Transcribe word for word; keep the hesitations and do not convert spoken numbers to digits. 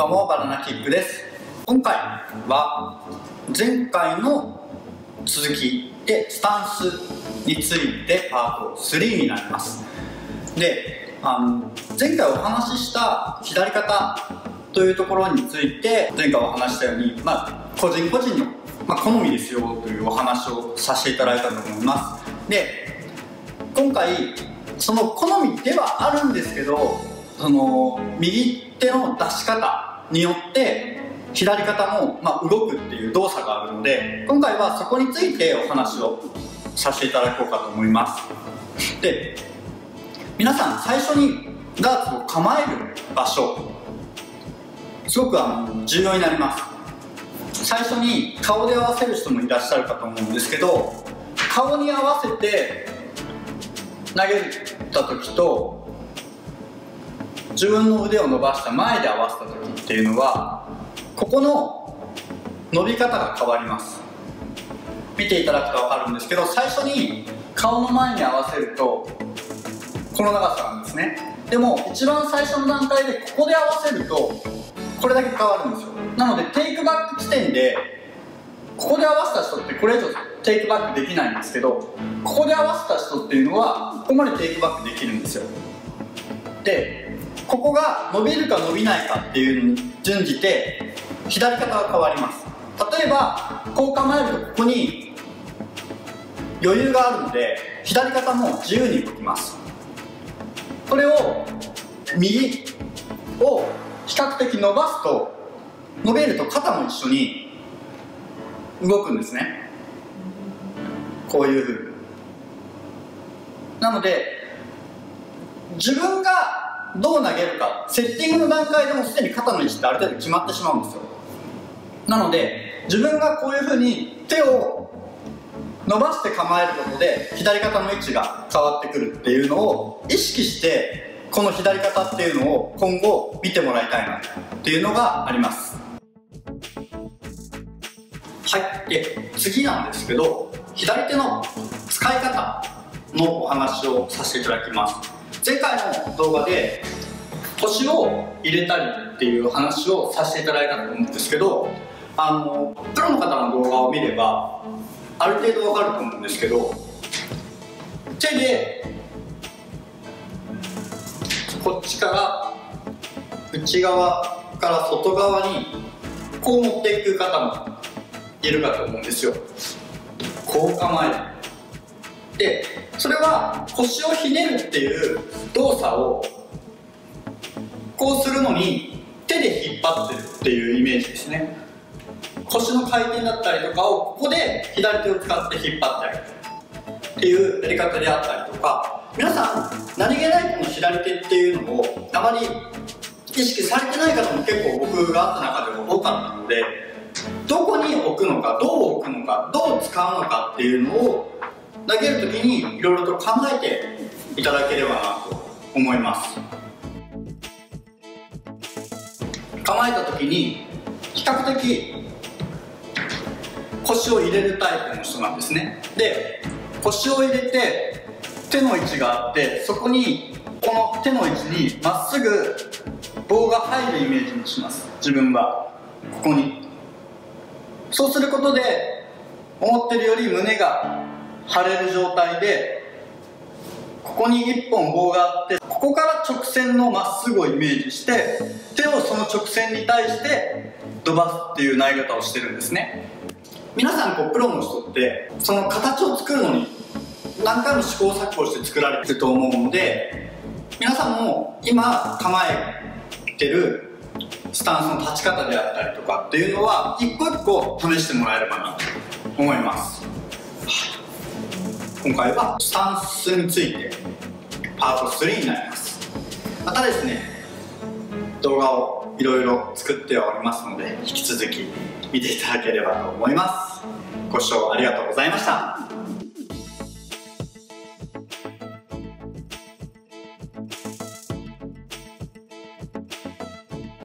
どうもバナナキックです。今回は前回の続きでスタンスについてパートスリーになります。で、あの前回お話しした左肩というところについて前回お話したように、まあ、個人個人の、まあ、好みですよというお話をさせていただいたと思います。で、今回その好みではあるんですけど、その右手の出し方によって左肩も、まあ、動くっていう動作があるので、今回はそこについてお話をさせていただこうかと思います。で、皆さん最初にダーツを構える場所、すごくあの重要になります。最初に顔で合わせる人もいらっしゃるかと思うんですけど、顔に合わせて投げた時と自分の腕を伸ばした前で合わせた時っていうのは、ここの伸び方が変わります。見ていただくと分かるんですけど、最初に顔の前に合わせるとこの長さなんですね。でも一番最初の段階でここで合わせるとこれだけ変わるんですよ。なのでテイクバック地点でここで合わせた人ってこれ以上テイクバックできないんですけど、ここで合わせた人っていうのはここまでテイクバックできるんですよ。で、ここが伸びるか伸びないかっていうのに準じて左肩が変わります。例えばこう構えるとここに余裕があるので左肩も自由に動きます。これを右を比較的伸ばすと、伸びると肩も一緒に動くんですね。こういうふうに。なので自分がどう投げるか、セッティングの段階でもすでに肩の位置ってある程度決まってしまうんですよ。なので自分がこういうふうに手を伸ばして構えることで左肩の位置が変わってくるっていうのを意識して、この左肩っていうのを今後見てもらいたいなっていうのがあります。はい。で、次なんですけど、左手の使い方のお話をさせていただきます。前回の動画で腰を入れたりっていう話をさせていただいたと思うんですけど、あのプロの方の動画を見ればある程度わかると思うんですけど、手でこっちから内側から外側にこう持っていく方もいるかと思うんですよ。こう構える。で、それは腰をひねるっていう動作をこうするのに手で引っ張ってるっていうイメージですね。腰の回転だったりとかをここで左手を使って引っ張ってあげるっていうやり方であったりとか、皆さん何気ないこの左手っていうのをあまり意識されてない方も結構僕が会った中でも多かったので、どこに置くのか、どう置くのか、どう使うのかっていうのを投げるときにいろいろと考えていただければなと思います。構えたときに比較的腰を入れるタイプの人なんですね。で、腰を入れて手の位置があって、そこにこの手の位置にまっすぐ棒が入るイメージにします。自分はここに。そうすることで思ってるより胸が張れる状態で、ここにいっぽん棒があって、ここから直線のまっすぐをイメージして手をその直線に対して伸ばすっていう投げ方をしてるんですね。皆さんこうプロの人ってその形を作るのに何回も試行錯誤して作られてると思うので、皆さんも今構えてるスタンスの立ち方であったりとかっていうのは一個一個試してもらえればなと思います。今回はスタンスについてパートスリーになります。またですね、動画をいろいろ作っておりますので、引き続き見ていただければと思います。ご視聴ありがとうございました。